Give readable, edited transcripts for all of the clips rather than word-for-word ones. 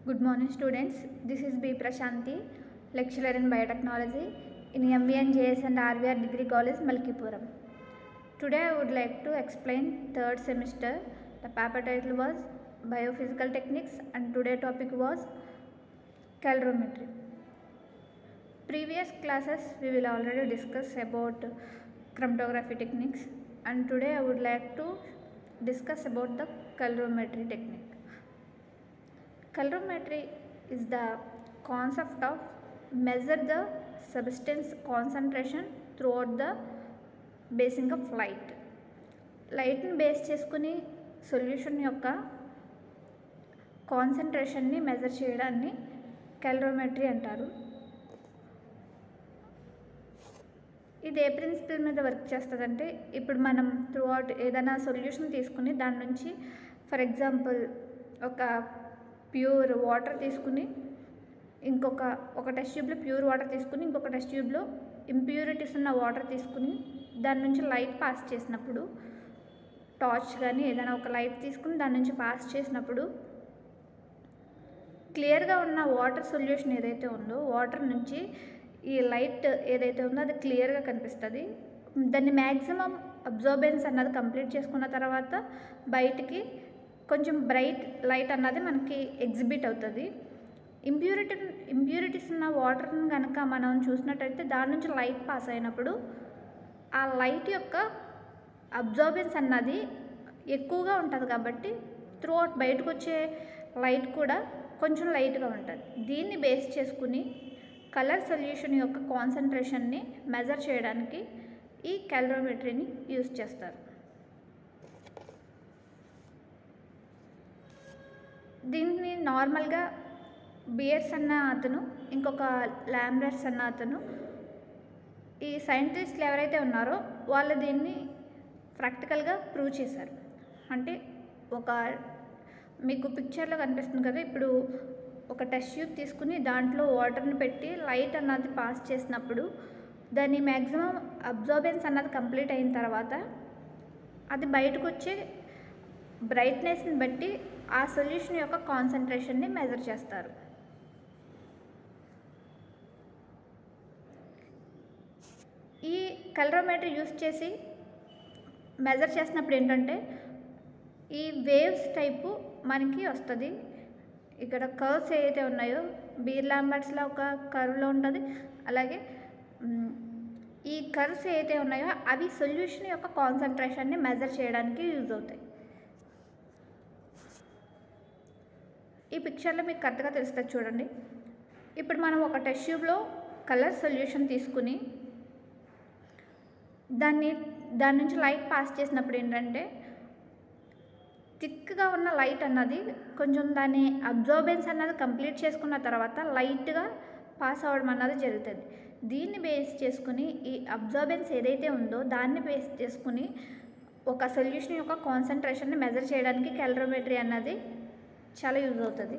Good morning students, this is B. Prashanti, lecturer in biotechnology in MVN JS and RVR Degree College, Malkipuram. Today I would like to explain third semester. The paper title was Biophysical Techniques and today topic was Calorimetry. Previous classes we will already discuss about chromatography techniques and today I would like to discuss about the calorimetry technique. Calorimetry is the concept of measure the substance concentration throughout the basing of light. Light ni base చేసుకుని solution యొక్క కాన్సంట్రేషన్ని measure చేయడాన్ని క్యాలరీమెట్రీ అంటారు. ఇది ఏ principal మీద work చేస్తుందంటే, ఇప్పుడు మనం త్రూ అవుట్ ఏదైనా సొల్యూషన్ తీసుకుని దాని నుంచి ఫర్ ఎగ్జాంపుల్ ఒక ప్యూర్ వాటర్ తీసుకుని ఒక టెస్ట్ ట్యూబ్లో ప్యూర్ వాటర్ తీసుకుని ఇంకొక టెస్ట్ ట్యూబ్లో ఇంప్యూరిటీస్ ఉన్న వాటర్ తీసుకుని దాని నుంచి లైట్ పాస్ చేసినప్పుడు, టార్చ్ కానీ ఏదైనా ఒక లైట్ తీసుకుని దాని నుంచి పాస్ చేసినప్పుడు క్లియర్గా ఉన్న వాటర్ సొల్యూషన్ ఏదైతే ఉందో వాటర్ నుంచి ఈ లైట్ ఏదైతే ఉందో అది క్లియర్గా కనిపిస్తుంది. దాన్ని మ్యాక్సిమం అబ్జార్బెన్స్ అన్నది కంప్లీట్ చేసుకున్న తర్వాత బయటికి కొంచెం బ్రైట్ లైట్ అన్నది మనకి ఎగ్జిబిట్ అవుతుంది. ఇంప్యూరిటీస్ ఉన్న వాటర్ని కనుక మనం చూసినట్టయితే దాని నుంచి లైట్ పాస్ అయినప్పుడు ఆ లైట్ యొక్క అబ్జార్బెన్స్ అన్నది ఎక్కువగా ఉంటుంది కాబట్టి త్రూ అవుట్ బయటకు వచ్చే లైట్ కూడా కొంచెం లైట్గా ఉంటుంది. దీన్ని బేస్ చేసుకుని కలర్ సొల్యూషన్ యొక్క కాన్సంట్రేషన్ని మెజర్ చేయడానికి ఈ క్యాలరీమెట్రీని యూజ్ చేస్తారు. దీన్ని నార్మల్గా బియర్స్ అన్న అతను ఇంకొక ల్యాంబర్ట్స్ అన్న అతను ఈ సైంటిస్టులు ఎవరైతే ఉన్నారో వాళ్ళు దీన్ని ప్రాక్టికల్గా ప్రూవ్ చేశారు. అంటే మీకు పిక్చర్లో కనిపిస్తుంది కదా, ఇప్పుడు ఒక టెస్ట్ ట్యూబ్ తీసుకుని దాంట్లో వాటర్ని పెట్టి లైట్ అన్నది పాస్ చేసినప్పుడు దాని మ్యాక్సిమం అబ్జార్బెన్స్ అన్నది కంప్లీట్ అయిన తర్వాత అది బయటకు వచ్చే బ్రైట్నెస్ని బట్టి ఆ సొల్యూషన్ యొక్క కాన్సంట్రేషన్ని మెజర్ చేస్తారు. ఈ కలరోమెట్రీ యూస్ చేసి మెజర్ చేసినప్పుడు ఏంటంటే ఈ వేవ్స్ టైపు మనకి వస్తుంది. ఇక్కడ కర్వ్స్ ఏవైతే ఉన్నాయో బీర్ లాంబర్ట్స్లో ఒక కర్వ్లో ఉంటుంది, అలాగే ఈ కర్వ్స్ ఏవైతే ఉన్నాయో అవి సొల్యూషన్ యొక్క కాన్సంట్రేషన్ని మెజర్ చేయడానికి యూజ్ అవుతాయి. ఈ పిక్చర్లో మీకు కరెక్ట్గా తెలుస్తుంది చూడండి. ఇప్పుడు మనం ఒక టెస్ట్ ట్యూబ్లో కలర్ సొల్యూషన్ తీసుకుని దాని నుంచి లైట్ పాస్ చేసినప్పుడు ఏంటంటే థిక్గా ఉన్న లైట్ అన్నది కొంచెం దాని అబ్జార్బెన్స్ అన్నది కంప్లీట్ చేసుకున్న తర్వాత లైట్గా పాస్ అవ్వడం అన్నది జరుగుతుంది. దీన్ని బేస్ చేసుకుని ఈ అబ్జార్బెన్స్ ఏదైతే ఉందో దాన్ని బేస్ చేసుకుని ఒక సొల్యూషన్ యొక్క కాన్సంట్రేషన్ని మెజర్ చేయడానికి క్యాలరీమెట్రీ అన్నది చాలా యూజ్ అవుతుంది.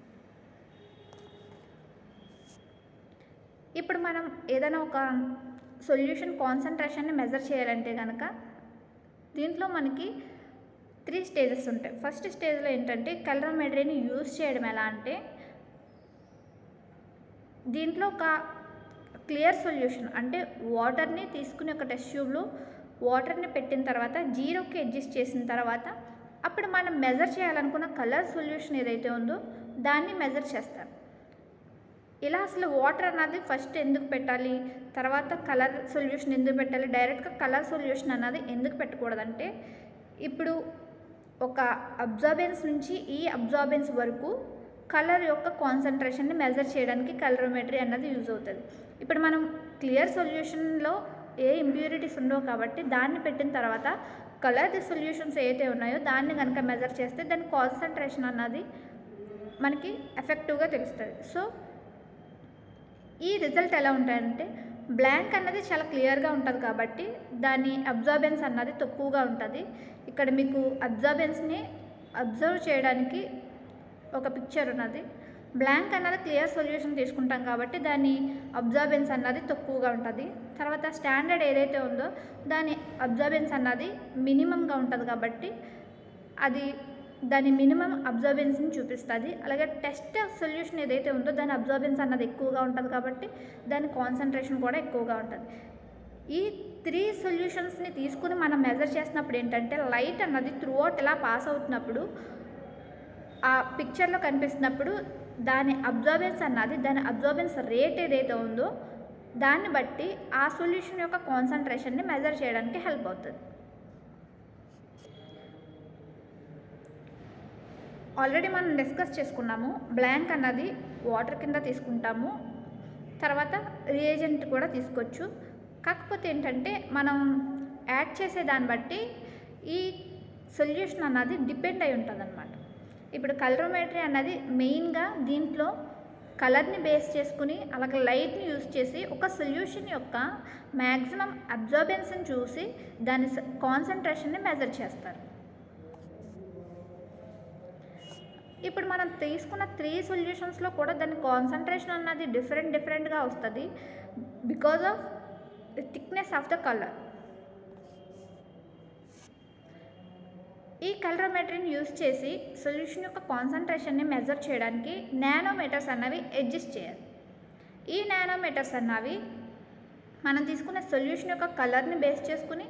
ఇప్పుడు మనం ఏదైనా ఒక సొల్యూషన్ కాన్సంట్రేషన్ని మెజర్ చేయాలంటే కనుక దీంట్లో మనకి 3 స్టేజెస్ ఉంటాయి. ఫస్ట్ స్టేజ్లో ఏంటంటే క్యాలరీమెట్రీని యూజ్ చేయడం ఎలా అంటే, దీంట్లో ఒక క్లియర్ సొల్యూషన్ అంటే వాటర్ని తీసుకుని ఒక టెస్ట్ ట్యూబ్లో వాటర్ని పెట్టిన తర్వాత 0కి అడ్జస్ట్ చేసిన తర్వాత అప్పుడు మనం మెజర్ చేయాలనుకున్న కలర్ సొల్యూషన్ ఏదైతే ఉందో దాన్ని మెజర్ చేస్తారు. ఇలా అసలు వాటర్ అన్నది ఫస్ట్ ఎందుకు పెట్టాలి, తర్వాత కలర్ సొల్యూషన్ ఎందుకు పెట్టాలి, డైరెక్ట్గా కలర్ సొల్యూషన్ అన్నది ఎందుకు పెట్టకూడదంటే, ఇప్పుడు ఒక అబ్జార్బెన్స్ నుంచి ఈ అబ్జార్బెన్స్ వరకు కలర్ యొక్క కాన్సంట్రేషన్ని మెజర్ చేయడానికి క్యాలరీమెట్రీ అన్నది యూజ్ అవుతుంది. ఇప్పుడు మనం క్లియర్ సొల్యూషన్లో ఏ ఇంప్యూరిటీస్ ఉండవు కాబట్టి దాన్ని పెట్టిన తర్వాత కలర్ సొల్యూషన్స్ ఏవైతే ఉన్నాయో దాన్ని కనుక మెజర్ చేస్తే దాని కాన్సంట్రేషన్ అన్నది మనకి ఎఫెక్టివ్గా తెలుస్తుంది. సో ఈ రిజల్ట్ ఎలా ఉంటాయంటే బ్లాంక్ అన్నది చాలా క్లియర్గా ఉంటుంది కాబట్టి దాని అబ్జార్బెన్స్ అన్నది తక్కువగా ఉంటుంది. ఇక్కడ మీకు అబ్జార్బెన్స్ని అబ్జర్వ్ చేయడానికి ఒక పిక్చర్ ఉన్నది. బ్లాంక్ అన్నది క్లియర్ సొల్యూషన్ తీసుకుంటాం కాబట్టి దాని అబ్జార్బెన్స్ అన్నది తక్కువగా ఉంటుంది. తర్వాత స్టాండర్డ్ ఏదైతే ఉందో దాని అబ్జార్బెన్స్ అన్నది మినిమంగా ఉంటుంది కాబట్టి అది దాని మినిమం అబ్జర్బెన్స్ని చూపిస్తుంది. అలాగే టెస్ట్ సొల్యూషన్ ఏదైతే ఉందో దాని అబ్జర్బెన్స్ అన్నది ఎక్కువగా ఉంటుంది కాబట్టి దాని కాన్సన్ట్రేషన్ కూడా ఎక్కువగా ఉంటుంది. ఈ 3 సొల్యూషన్స్ని తీసుకుని మనం మెజర్ చేసినప్పుడు ఏంటంటే లైట్ అన్నది త్రూ అవుట్ ఇలా పాస్ అవుతున్నప్పుడు ఆ పిక్చర్లో కనిపిస్తున్నప్పుడు దాని అబ్జర్బెన్స్ అన్నది దాని అబ్జర్బెన్స్ రేట్ ఏదైతే ఉందో దాన్ని బట్టి ఆ సొల్యూషన్ యొక్క కాన్సన్ట్రేషన్ని మెజర్ చేయడానికి హెల్ప్ అవుతుంది. ఆల్రెడీ మనం డిస్కస్ చేసుకున్నాము. బ్లాంక్ అన్నది వాటర్ కింద తీసుకుంటాము, తర్వాత రియేజెంట్ కూడా తీసుకోవచ్చు. కాకపోతే ఏంటంటే మనం యాడ్ చేసే దాన్ని బట్టి ఈ సొల్యూషన్ అన్నది డిపెండ్ అయి ఉంటుంది అన్నమాట. ఇప్పుడు కలరోమెట్రీ అన్నది మెయిన్గా దీంట్లో కలర్ని బేస్ చేసుకుని అలాగే లైట్ని యూస్ చేసి ఒక సొల్యూషన్ యొక్క మ్యాక్సిమం అబ్జర్బెన్స్ని చూసి దాని కాన్సన్ట్రేషన్ని మెజర్ చేస్తారు. ఇప్పుడు మనం తీసుకున్న 3 సొల్యూషన్స్లో కూడా దాని కాన్సన్ట్రేషన్ అన్నది డిఫరెంట్గా వస్తుంది because of thickness of the colour. ఈ కలరోమెట్రీని యూస్ చేసి సొల్యూషన్ యొక్క కాన్సన్ట్రేషన్ని మెజర్ చేయడానికి నానోమీటర్స్ అన్నవి అడ్జస్ట్ చేయాలి. ఈ నానోమీటర్స్ అన్నవి మనం తీసుకున్న సొల్యూషన్ యొక్క కలర్ని బేస్ చేసుకుని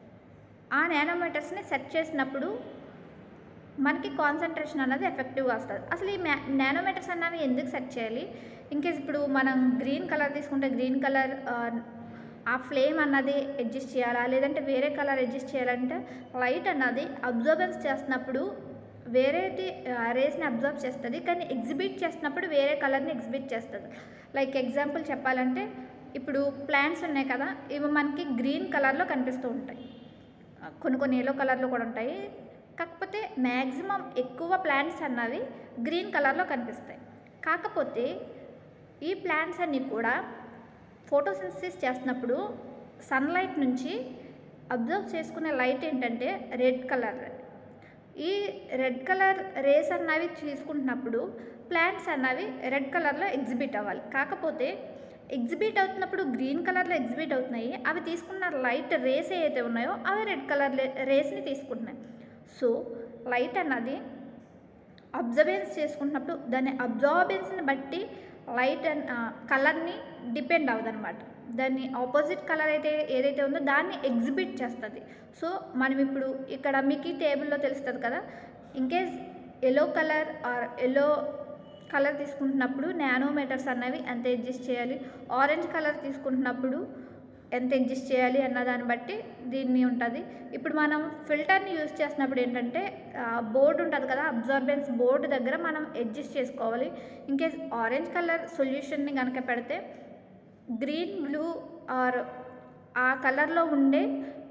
ఆ నానోమీటర్స్ని సెట్ చేసినప్పుడు మనకి కాన్సన్ట్రేషన్ అన్నది ఎఫెక్టివ్గా వస్తుంది. అసలు ఈ నానోమీటర్స్ అన్నవి ఎందుకు సెట్ చేయాలి? ఇన్కేస్ ఇప్పుడు మనం గ్రీన్ కలర్ తీసుకుంటే గ్రీన్ కలర్ ఆ ఫ్లేమ్ అన్నది అడ్జస్ట్ చేయాలా, లేదంటే వేరే కలర్ అడ్జస్ట్ చేయాలంటే లైట్ అన్నది అబ్జర్బెన్స్ చేస్తున్నప్పుడు వేరే రేస్ని అబ్జర్వ్ చేస్తుంది, కానీ ఎగ్జిబిట్ చేస్తున్నప్పుడు వేరే కలర్ని ఎగ్జిబిట్ చేస్తుంది. లైక్ ఎగ్జాంపుల్ చెప్పాలంటే ఇప్పుడు ప్లాంట్స్ ఉన్నాయి కదా, ఇవి మనకి గ్రీన్ కలర్లో కనిపిస్తూ ఉంటాయి, కొన్ని ఎల్లో కలర్లో కూడా ఉంటాయి. కాకపోతే మ్యాక్సిమం ఎక్కువ ప్లాంట్స్ అన్నవి గ్రీన్ కలర్లో కనిపిస్తాయి. కాకపోతే ఈ ప్లాంట్స్ అన్నీ కూడా ఫోటోసింథసిస్ చేస్తున్నప్పుడు సన్లైట్ నుంచి అబ్జర్వ్ చేసుకునే లైట్ ఏంటంటే రెడ్ కలర్. ఈ రెడ్ కలర్ రేస్ అన్నవి తీసుకుంటున్నప్పుడు ప్లాంట్స్ అన్నవి రెడ్ కలర్లో ఎగ్జిబిట్ అవ్వాలి. కాకపోతే ఎగ్జిబిట్ అవుతున్నప్పుడు గ్రీన్ కలర్లో ఎగ్జిబిట్ అవుతున్నాయి, అవి తీసుకున్న లైట్ రేస్ ఏవైతే ఉన్నాయో అవి రెడ్ కలర్ రేస్ని తీసుకుంటున్నాయి. సో లైట్ అన్నది అబ్జర్బెన్స్ చేసుకుంటున్నప్పుడు దాని అబ్జార్బెన్స్ని బట్టి లైట్ కలర్ని డిపెండ్ అవ్వదన్నమాట. దాన్ని ఆపోజిట్ కలర్ అయితే ఏదైతే ఉందో దాన్ని ఎగ్జిబిట్ చేస్తుంది. సో మనం ఇప్పుడు ఇక్కడ మీకు ఈ టేబుల్లో తెలుస్తుంది కదా, in case yellow colour or yellow colour తీసుకుంటున్నప్పుడు నానోమీటర్స్ అన్నవి ఎంత అడ్జస్ట్ చేయాలి, ఆరెంజ్ కలర్ తీసుకుంటున్నప్పుడు ఎంత అడ్జస్ట్ చేయాలి అన్న దాన్ని బట్టి దీన్ని ఉంటుంది. ఇప్పుడు మనం ఫిల్టర్ని యూజ్ చేసినప్పుడు ఏంటంటే బోర్డు ఉంటుంది కదా, అబ్జార్బెన్స్ బోర్డు దగ్గర మనం అడ్జస్ట్ చేసుకోవాలి. ఇన్కేస్ ఆరెంజ్ కలర్ సొల్యూషన్ని కనుక పెడితే గ్రీన్, బ్లూ ఆర్ ఆ కలర్లో ఉండే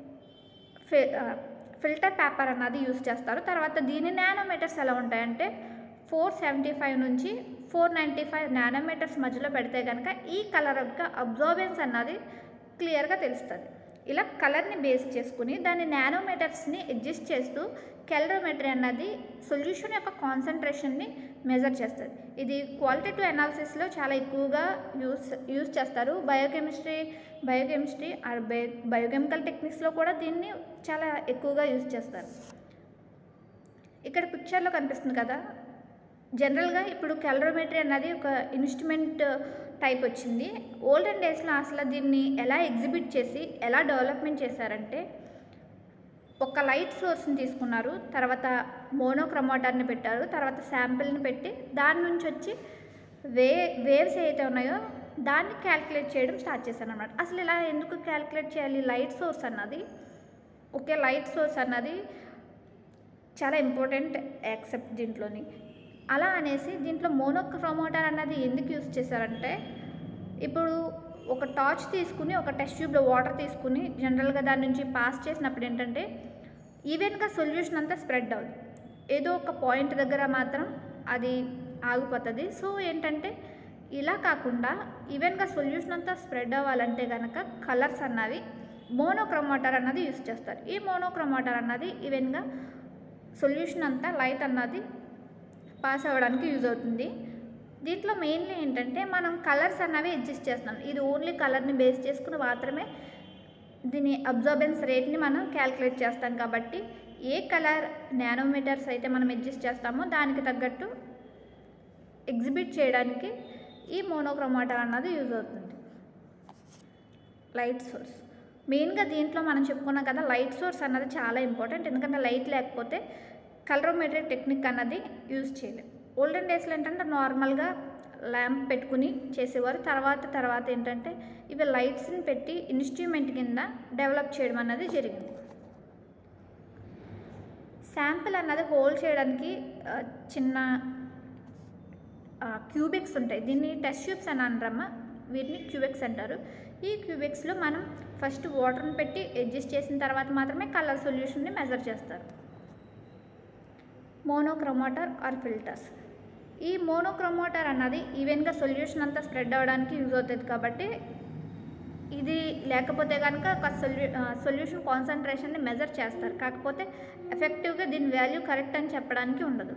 ఫిల్టర్ పేపర్ అన్నది యూజ్ చేస్తారు. తర్వాత దీని నానోమీటర్స్ ఎలా ఉంటాయంటే 475 నుంచి 495 నానోమీటర్స్ మధ్యలో పెడితే కనుక ఈ కలర్ యొక్క అబ్జార్బెన్స్ అన్నది క్లియర్గా తెలుస్తుంది. ఇలా కలర్ని బేస్ చేసుకుని దాని నానోమీటర్స్ని అడ్జస్ట్ చేస్తూ కలరోమెట్రీ అన్నది సొల్యూషన్ యొక్క కాన్సన్ట్రేషన్ని మెజర్ చేస్తుంది. ఇది క్వాలిటేటివ్ అనాలిసిస్లో చాలా ఎక్కువగా యూజ్ చేస్తారు. బయోకెమిస్ట్రీ ఆర్ బయోకెమికల్ టెక్నిక్స్లో కూడా దీన్ని చాలా ఎక్కువగా యూజ్ చేస్తారు. ఇక్కడ పిక్చర్లో కనిపిస్తుంది కదా, జనరల్గా ఇప్పుడు కలరోమెట్రీ అన్నది ఒక ఇన్స్ట్రుమెంట్ టైప్ వచ్చింది. ఓల్డెన్ డేస్లో అసలు దీన్ని ఎలా ఎగ్జిబిట్ చేసి ఎలా డెవలప్మెంట్ చేశారంటే ఒక లైట్ సోర్స్ని తీసుకున్నారు, తర్వాత మోనోక్రోమాటర్ని పెట్టారు, తర్వాత శాంపిల్ని పెట్టి దాని నుంచి వచ్చి వేవ్స్ ఏవైతే ఉన్నాయో దాన్ని క్యాల్కులేట్ చేయడం స్టార్ట్ చేశారు అన్నమాట. అసలు ఇలా ఎందుకు క్యాల్కులేట్ చేయాలి? లైట్ సోర్స్ అన్నది లైట్ సోర్స్ అన్నది చాలా ఇంపార్టెంట్ యాక్సెప్ట్ దీంట్లోని. అలా అనేసి దీంట్లో మోనోక్రోమాటర్ అన్నది ఎందుకు యూజ్ చేశారంటే ఇప్పుడు ఒక టార్చ్ తీసుకుని ఒక టెస్ట్ ట్యూబ్లో వాటర్ తీసుకుని జనరల్గా దాని నుంచి పాస్ చేసినప్పుడు ఏంటంటే ఈవెన్గా సొల్యూషన్ అంతా స్ప్రెడ్ అవుతుంది, ఏదో ఒక పాయింట్ దగ్గర మాత్రం అది ఆగిపోతుంది. సో ఏంటంటే ఇలా కాకుండా ఈవెన్గా సొల్యూషన్ అంతా స్ప్రెడ్ అవ్వాలంటే కనుక కలర్స్ అన్నవి మోనోక్రోమాటర్ అన్నది యూజ్ చేస్తారు. ఈ మోనోక్రోమాటర్ అన్నది ఈవెన్గా సొల్యూషన్ అంతా లైట్ అన్నది పాస్ అవ్వడానికి యూజ్ అవుతుంది. దీంట్లో మెయిన్లీ ఏంటంటే మనం కలర్స్ అన్నవి అడ్జస్ట్ చేస్తున్నాం. ఇది ఓన్లీ కలర్ని బేస్ చేసుకుని మాత్రమే దీని అబ్జార్బెన్స్ రేట్ని మనం క్యాల్కులేట్ చేస్తాం కాబట్టి ఏ కలర్ నానోమీటర్స్ అయితే మనం అడ్జస్ట్ చేస్తామో దానికి తగ్గట్టు ఎగ్జిబిట్ చేయడానికి ఈ మోనోక్రోమాటర్ అన్నది యూజ్ అవుతుంది. లైట్ సోర్స్ మెయిన్గా దీంట్లో మనం చెప్పుకున్నాం కదా, లైట్ సోర్స్ అన్నది చాలా ఇంపార్టెంట్. ఎందుకంటే లైట్ లేకపోతే కలరోమెట్రిక్ టెక్నిక్ అన్నది యూజ్ చేయలేం. ఓల్డెన్ డేస్లో ఏంటంటే నార్మల్గా ల్యాంప్ పెట్టుకుని చేసేవారు. తర్వాత ఏంటంటే ఇవి లైట్స్ని పెట్టి ఇన్స్ట్రుమెంట్ కింద డెవలప్ చేయడం అన్నది జరిగింది. శాంపిల్ అన్నది హోల్డ్ చేయడానికి చిన్న క్యూబిక్స్ ఉంటాయి. దీన్ని టెస్ట్ ట్యూబ్స్ అని అనరమ్మా, వీటిని క్యూబిక్స్ అంటారు. ఈ క్యూబిక్స్లో మనం ఫస్ట్ వాటర్ని పెట్టి అడ్జస్ట్ చేసిన తర్వాత మాత్రమే కలర్ సొల్యూషన్ని మెజర్ చేస్తారు. Monochromator or filters. ఈ మోనోక్రోమాటర్ అన్నది ఈవెన్గా సొల్యూషన్ అంతా స్ప్రెడ్ అవ్వడానికి యూజ్ అవుతుంది. కాబట్టి ఇది లేకపోతే కనుక ఒక సొల్యూషన్ కాన్సన్ట్రేషన్ని మెజర్ చేస్తారు, కాకపోతే ఎఫెక్టివ్గా దీని వాల్యూ కరెక్ట్ అని చెప్పడానికి ఉండదు.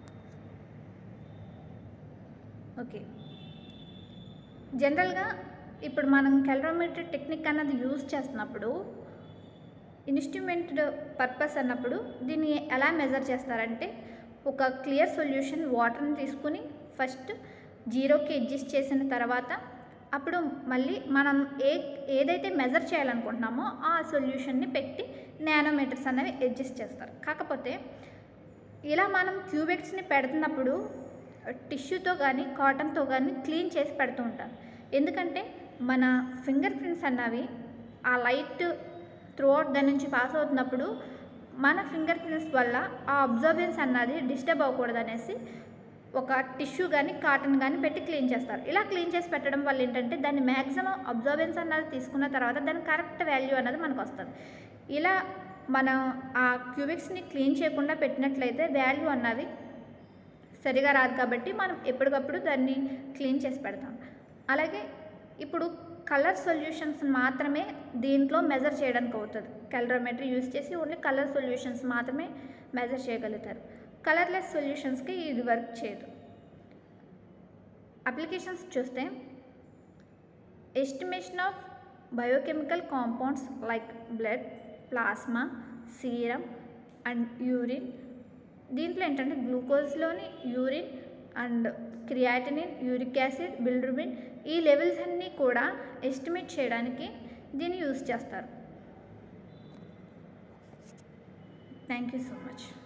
ఓకే, జనరల్గా ఇప్పుడు మనం కలరోమెట్రిక్ టెక్నిక్ అన్నది యూజ్ చేస్తున్నప్పుడు ఇన్స్ట్రుమెంట్ పర్పస్ అన్నప్పుడు దీన్ని ఎలా మెజర్ చేస్తారంటే, ఒక క్లియర్ సొల్యూషన్ వాటర్ని తీసుకుని ఫస్ట్ 0కి అడ్జస్ట్ చేసిన తర్వాత అప్పుడు మళ్ళీ మనం ఏదైతే మెజర్ చేయాలనుకుంటున్నామో ఆ సొల్యూషన్ని పెట్టి నానోమీటర్స్ అనేవి అడ్జస్ట్ చేస్తారు. కాకపోతే ఇలా మనం క్యూబిక్స్ని పెడుతున్నప్పుడు టిష్యూతో కానీ కాటన్తో కానీ క్లీన్ చేసి పెడుతూ ఉంటాం. ఎందుకంటే మన ఫింగర్ ప్రింట్స్ అన్నవి ఆ లైట్ త్రూఅవుట్ దాని నుంచి పాస్ అవుతున్నప్పుడు మన ఫింగర్ ప్రింట్స్ వల్ల ఆ అబ్జర్బెన్స్ అన్నది డిస్టర్బ్ అవ్వకూడదు అనేసి ఒక టిష్యూ కానీ కాటన్ కానీ పెట్టి క్లీన్ చేస్తారు. ఇలా క్లీన్ చేసి పెట్టడం వల్ల ఏంటంటే దాన్ని మ్యాక్సిమం అబ్జర్బెన్స్ అన్నది తీసుకున్న తర్వాత దాని కరెక్ట్ వాల్యూ అన్నది మనకు వస్తుంది. ఇలా మనం ఆ క్యూబిక్స్ని క్లీన్ చేయకుండా పెట్టినట్లయితే వాల్యూ అన్నది సరిగా రాదు. కాబట్టి మనం ఎప్పటికప్పుడు దాన్ని క్లీన్ చేసి పెడతాం. అలాగే ఇప్పుడు కలర్ సొల్యూషన్స్ మాత్రమే దీంట్లో మెజర్ చేయడానికి అవుతుంది. కలరోమెట్రీ యూజ్ చేసి ఓన్లీ కలర్ సొల్యూషన్స్ మాత్రమే మెజర్ చేయగలుగుతారు. కలర్లెస్ సొల్యూషన్స్కి ఇది వర్క్ చేయదు. అప్లికేషన్స్ చూస్తే estimation of biochemical compounds like blood, plasma, serum and urine. దీంట్లో ఏంటంటే గ్లూకోజ్లోని urine and creatinine, uric acid, bilirubin ఈ లెవెల్స్ అన్నీ కూడా ఎస్టిమేట్ చేయడానికి దీన్ని యూజ్ చేస్తారు. Thank you so much.